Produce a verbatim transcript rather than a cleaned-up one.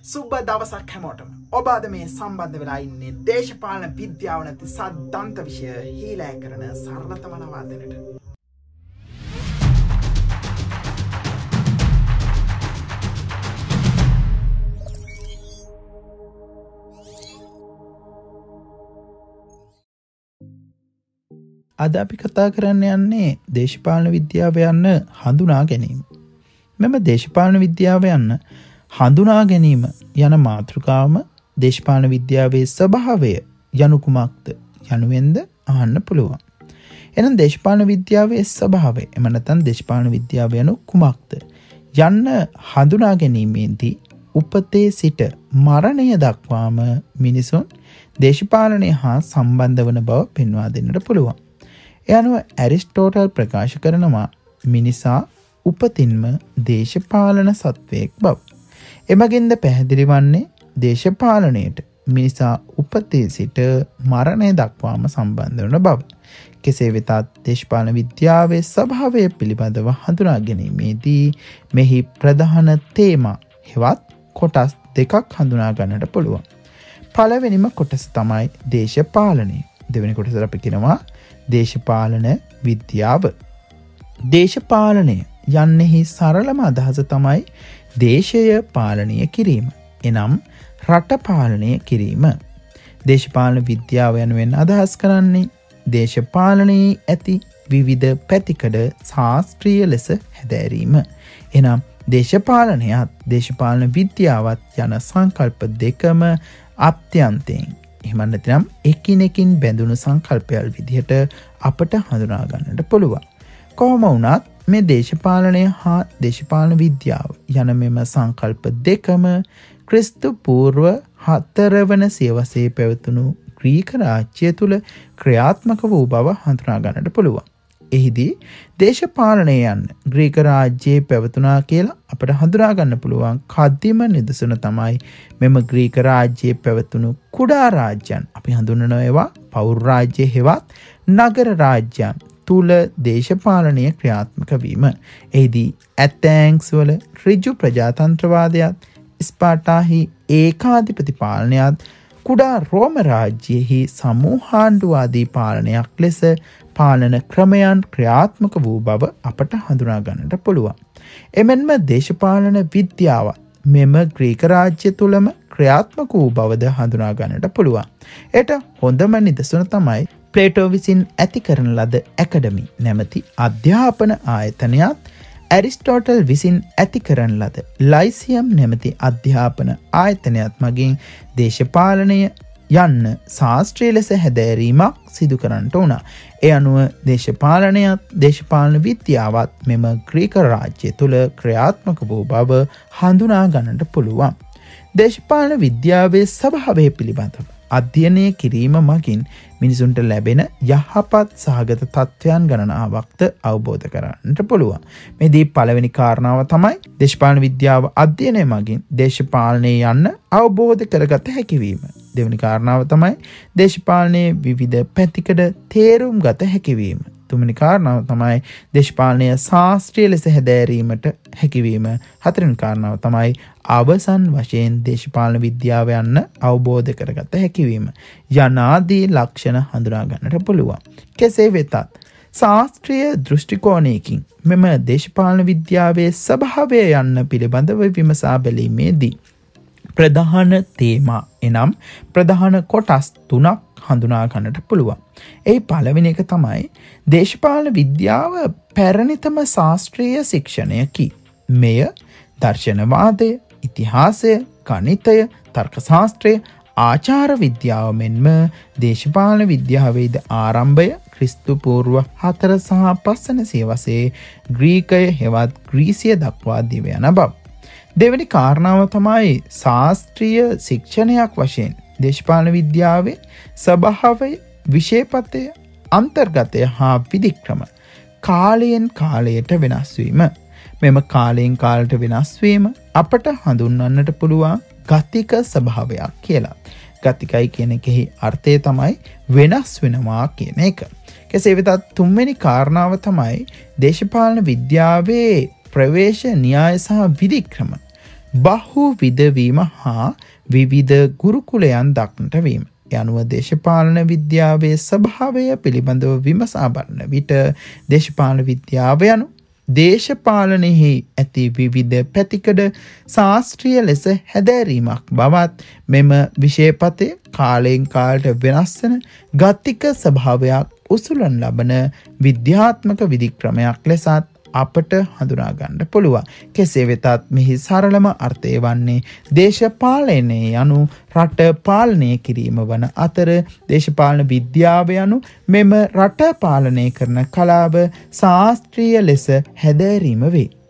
සුබ දවසක් හැමෝටම. ඔබ අද මේ සම්බන්ධ වෙලා ඉන්නේ දේශපාලන විද්‍යාව නැති සද්දන්ත විෂය හීලෑ කරන සරලතම නවාතැනට. අද අපි කතා කරන්න යන්නේ දේශපාලන විද්‍යාව යන්න හඳුනා ගැනීම. මෙම දේශපාලන විද්‍යාව යන්න හඳුනා ගැනීම යන මාතෘකාවම දේශපාලන විද්‍යාවේ ස්වභාවය යනු කුමක්ද යනුවෙන්ද අහන්න පුළුවන්. එහෙනම් දේශපාලන විද්‍යාවේ ස්වභාවය එම නැත්නම් දේශපාලන විද්‍යාව යනු කුමක්ද යන්න හඳුනා ගැනීමේදී උපතේ සිට මරණය දක්වාම මිනිසුන් දේශපාලනය හා සම්බන්ධ වන බව පෙන්වා දෙන්නට පුළුවන්. ඒ අනුව ඇරිස්ටෝටල් ප්‍රකාශ කරනවා මිනිසා උපතින්ම දේශපාලන සත්වයෙක් බව. එමගින්ද පැහැදිලි වන්නේ දේශපාලනයට මිනිසා උපතේ සිට මරණය දක්වාම සම්බන්ධ වන බව. කෙසේ වෙතත් දේශපාලන විද්‍යාවේ ස්වභාවය පිළිබඳව හඳුනා ගැනීමේදී මෙහි ප්‍රධාන තේමා හෙවත් කොටස් දෙකක් හඳුනා ගන්නට පුළුවන්. පළවෙනිම කොටස තමයි දේශපාලනය. දෙවෙනි කොටසට අපි කියනවා දේශපාලන විද්‍යාව. දේශපාලනය යන්නෙහි සරලම අදහස තමයි දේශය පාලනය කිරීම. එනම් රට පාලනය කිරීම. දේශපාලන විද්‍යාව යනුවෙන් අදහස් කරන්නේ දේශපාලනයේ ඇති විවිධ පැතිකඩ ශාස්ත්‍රීය ලෙස හැදෑරීම. එනම් දේශපාලනයත් දේශපාලන විද්‍යාවත් යන සංකල්ප දෙකම අත්‍යන්තයෙන් එහෙම නැත්නම් එකිනෙකින් බැඳුණු සංකල්පයල් විදිහට අපට හඳුනා ගන්නට පුළුවන්. කොහොම වුණත් මේ දේශපාලනය හා දේශපාලන විද්‍යාව යන මෙම සංකල්ප දෙකම ක්‍රිස්තු පූර්ව හතරවන සියවසේ පැවතුණු ග්‍රීක රාජ්‍ය තුල ක්‍රියාත්මක වූ බව හඳුනා ගන්නට පුළුවන්. එහිදී දේශපාලනය යන්න ග්‍රීක රාජ්‍යයේ පැවතුණා කියලා අපට හඳුනා ගන්න පුළුවන් කදිම නිදසුන තමයි මෙම ග්‍රීක රාජ්‍යයේ පැවතුණු කුඩා රාජ්‍යයන් අපි හඳුන්වන ඒවා පෞර රාජ්‍ය හෙවත් නගර රාජ්‍යයන් තුල දේශපාලනය ක්‍රියාත්මක වීම. එහිදී ඇතැන්ක්ස් වල ඍජු ප්‍රජාතන්ත්‍රවාදයත් ස්පාටාහි ඒකාධිපති පාලනයත් කුඩා රෝම රාජ්‍යයෙහි සමූහාණ්ඩුවාදී පාලනයක් ලෙස පාලන ක්‍රමයන් ක්‍රියාත්මක වූ බව අපට හඳුනා ගන්නට පුළුවන්. එමෙන්ම දේශපාලන විද්‍යාවත් මෙම ග්‍රීක රාජ්‍ය තුලම ක්‍රියාත්මක වූ බවද හඳුනා ගන්නට පුළුවන්. එයට හොඳම නිදසුන තමයි ප්ලේටෝ විසින් ඇති කරන ලද ඇකඩමි නැමැති අධ්‍යාපන ආයතනයත් ඇරිස්ටෝටල් විසින් ඇති කරන ලද ලයිසියම් නැමැති අධ්‍යාපන ආයතනයත් මගින් දේශපාලනය යන්න ශාස්ත්‍රීය ලෙස හැදෑරීමක් සිදු කරන්නට වුණා. ඒ අනුව දේශපාලනයත් දේශපාලන විද්‍යාවත් මෙම ග්‍රීක රාජ්‍ය තුල ක්‍රියාත්මක වූ බව හඳුනා ගන්නට පුළුවන්. දේශපාලන විද්‍යාවේ ස්වභාවය පිළිබඳව අධ්‍යයනය කිරීම මගින් මිනිසුන්ට ලැබෙන යහපත් සහගත තත්ත්වයන් ගණනාවක්ද අවබෝධ කරගන්නට පුළුවන්. මේදී පළවෙනි කාරණාව තමයි දේශපාලන විද්‍යාව අධ්‍යයනය මගින් දේශපාලනය යන්න අවබෝධ කරගත හැකි වීම. දෙවෙනි කාරණාව තමයි දේශපාලනයේ විවිධ පැතිකඩ තේරුම් ගත හැකි වීම. තුන්වෙනි කාරණාව තමයි දේශපාලනය ශාස්ත්‍රීය ලෙස හැදෑරීමට හැකිවීම. හතරවෙනි කාරණාව තමයි අවසන් වශයෙන් දේශපාලන විද්‍යාව යන්න අවබෝධ කරගත හැකිවීම. යනාදී ලක්ෂණ හඳුනා ගන්නට පුළුවන්. කෙසේ වෙතත් ශාස්ත්‍රීය දෘෂ්ටි කෝණයකින් මෙම දේශපාලන විද්‍යාවේ ස්වභාවය යන්න පිළිබඳව විමසා බැලීමේදී ප්‍රධාන තේමා එනම් ප්‍රධාන කොටස් තුනක් හඳුනා ගන්නට පුළුවන්. ඒ පළවෙනි එක තමයි දේශපාලන විද්‍යාව පැරණිතම ශාස්ත්‍රීය ශික්ෂණයකි. මෙය දර්ශනවාදය, ඉතිහාසය, ගණිතය, තර්ක ශාස්ත්‍රය, ආචාර විද්‍යාව මෙන්ම දේශපාලන විද්‍යාවේද ආරම්භය ක්‍රිස්තු පූර්ව හතර සහ පස්වන සියවසේ ග්‍රීකය හෙවත් ග්‍රීසිය දක්වා දිව යන බව. දෙවැනි කාරණාව තමයි ශාස්ත්‍රීය ශික්ෂණයක් වශයෙන් දේශපාලන විද්‍යාවේ ස්වභාවය, විෂයපතය, අන්තර්ගතය හා විධික්‍රම කාලයෙන් කාලයට වෙනස් වීම. මෙම කාලයෙන් කාලයට වෙනස් වීම අපට හඳුන්වන්නට පුළුවන් ගතික ස්වභාවයක් කියලා. ගතිකයි කියන එකෙහි අර්ථය තමයි වෙනස් වෙනවා කියන එක. කෙසේ වෙතත් තුන්වෙනි කාරණාව තමයි දේශපාලන විද්‍යාවේ ප්‍රවේශ න්‍යාය සහ විධික්‍රම බහු විදවීම හා විවිධ ගුරුකුලයන් දක්නට වීම. යනුව දේශපාලන විද්‍යාවේ ස්වභාවය පිළිබඳව විමසා බලන විට දේශපාලන විද්‍යාව යනු දේශපාලනයෙහි ඇති විවිධ පැතිකඩ ශාස්ත්‍රීය ලෙස හැදෑරීමක් බවත් මෙම විෂයපතේ කාලයෙන් කාලට වෙනස් වන ගතික ස්වභාවයක් උසුලන ලබන විද්‍යාත්මක විධික්‍රමයක් ලෙසත් අපට හඳුනා ගන්න පුළුවන්. කෙසේ වෙතත් මෙහි සරලම අර්ථය වන්නේ දේශපාලනය යනු රට පාලනය කිරීම වන අතර දේශපාලන විද්‍යාව යනු මෙම රට පාලනය කරන කලාව ශාස්ත්‍රීය ලෙස හැදෑරීම වේ.